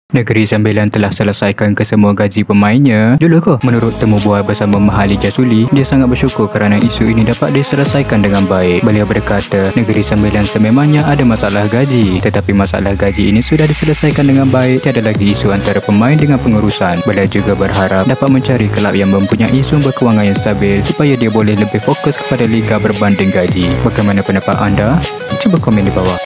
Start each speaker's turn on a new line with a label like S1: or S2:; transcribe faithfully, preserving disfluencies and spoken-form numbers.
S1: Negeri Sembilan telah selesaikan kesemua gaji pemainnya. Dulu ke? Menurut temu bual bersama Mahali Jasuli, dia sangat bersyukur kerana isu ini dapat diselesaikan dengan baik. Beliau berkata, Negeri Sembilan sememangnya ada masalah gaji, tetapi masalah gaji ini sudah diselesaikan dengan baik. Tiada lagi isu antara pemain dengan pengurusan. Beliau juga berharap dapat mencari kelab yang mempunyai sumber kewangan yang stabil supaya dia boleh lebih fokus kepada liga berbanding gaji. Bagaimana pendapat anda? Cuba komen di bawah.